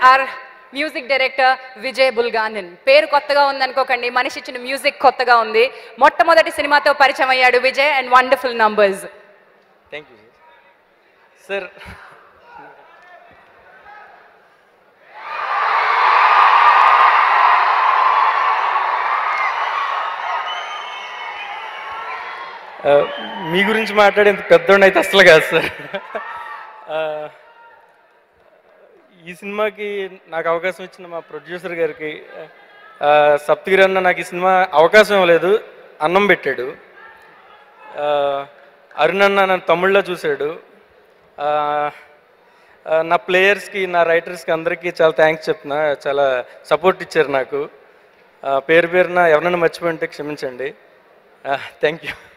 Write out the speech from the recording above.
our music director Vijay Bulganin. పేరు కొత్తగా ఉందనుకోకండి, మనిషి ఇచ్చిన మ్యూజిక్ కొత్తగా ఉంది. మొట్టమొదటి సినిమాతో పరిచయం అయ్యాడు Vijay and wonderful numbers. Thank you sir. మీ గురించి మాట్లాడేంత పెద్దోడిని అయితే అసలు కాదు సార్. ఈ సినిమాకి నాకు అవకాశం ఇచ్చిన మా ప్రొడ్యూసర్ గారికి, సప్తగిరి అన్న నాకు ఈ సినిమా అవకాశం ఇవ్వలేదు, అన్నం పెట్టాడు. అరుణ్ అన్న నన్ను తమిళ్లో చూశాడు. నా ప్లేయర్స్కి, నా రైటర్స్కి అందరికీ చాలా థ్యాంక్స్ చెప్తున్నా. చాలా సపోర్ట్ ఇచ్చారు నాకు. పేరు పేరున ఎవరైనా మర్చిపోయింటే క్షమించండి. Thank you.